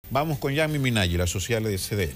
Vamos con Yami Minayi, las sociales de CDN.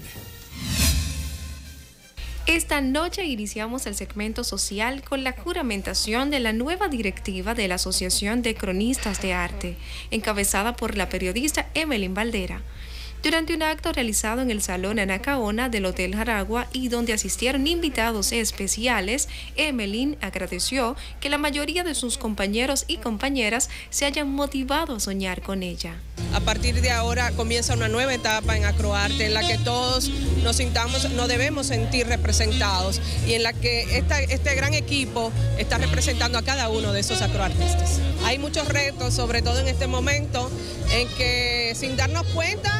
Esta noche iniciamos el segmento social con la juramentación de la nueva directiva de la Asociación de Cronistas de Arte, encabezada por la periodista Emelín Valdera. Durante un acto realizado en el Salón Anacaona del Hotel Jaragua y donde asistieron invitados especiales, Emelín agradeció que la mayoría de sus compañeros y compañeras se hayan motivado a soñar con ella. A partir de ahora comienza una nueva etapa en Acroarte en la que todos nos debemos sentir representados y en la que este gran equipo está representando a cada uno de esos acroartistas. Hay muchos retos, sobre todo en este momento, en que sin darnos cuenta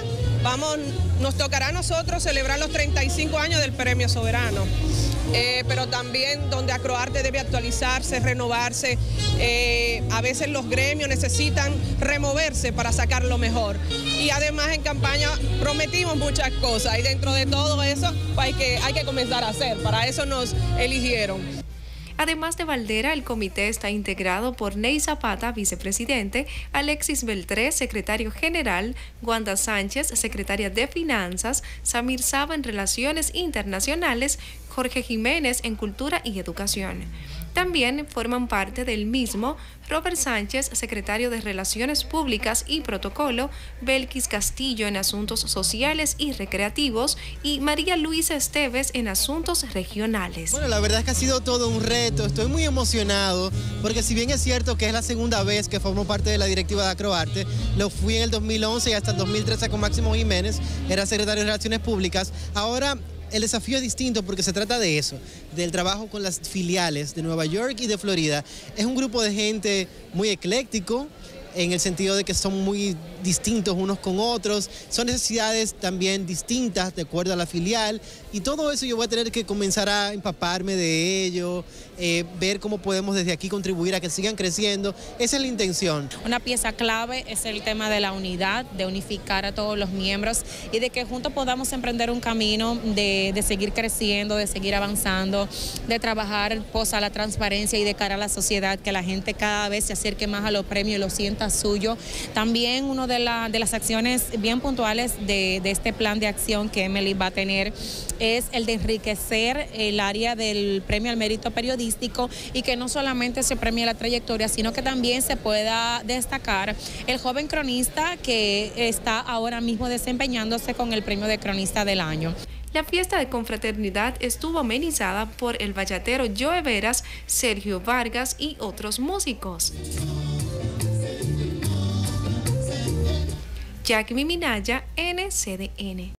nos tocará a nosotros celebrar los 35 años del Premio Soberano, pero también donde Acroarte debe actualizarse, renovarse. A veces los gremios necesitan removerse para sacar lo mejor. Y además en campaña prometimos muchas cosas y dentro de todo eso hay que comenzar a hacer. Para eso nos eligieron. Además de Valdera, el comité está integrado por Ney Zapata, vicepresidente, Alexis Beltré, secretario general, Wanda Sánchez, secretaria de Finanzas, Samir Saba en Relaciones Internacionales, Jorge Jiménez en Cultura y Educación. También forman parte del mismo Robert Sánchez, secretario de Relaciones Públicas y Protocolo, Belkis Castillo en Asuntos Sociales y Recreativos y María Luisa Esteves en Asuntos Regionales. Bueno, la verdad es que ha sido todo un reto, estoy muy emocionado porque si bien es cierto que es la segunda vez que formo parte de la directiva de Acroarte, lo fui en el 2011 y hasta el 2013 con Máximo Jiménez, era secretario de Relaciones Públicas, ahora el desafío es distinto porque se trata de eso, del trabajo con las filiales de Nueva York y de Florida. Es un grupo de gente muy ecléctico, en el sentido de que son muy distintos unos con otros, son necesidades también distintas de acuerdo a la filial y todo eso yo voy a tener que comenzar a empaparme de ello, ver cómo podemos desde aquí contribuir a que sigan creciendo. Esa es la intención. Una pieza clave es el tema de la unidad, de unificar a todos los miembros y de que juntos podamos emprender un camino de seguir creciendo, de seguir avanzando, de trabajar a la transparencia y de cara a la sociedad, que la gente cada vez se acerque más a los premios y lo sienta suyo. También una de las acciones bien puntuales de este plan de acción que Emily va a tener es el de enriquecer el área del premio al mérito periodístico y que no solamente se premie la trayectoria, sino que también se pueda destacar el joven cronista que está ahora mismo desempeñándose con el premio de cronista del año. La fiesta de confraternidad estuvo amenizada por el bachatero Joe Veras, Sergio Vargas y otros músicos. Yami Minayi, NCDN.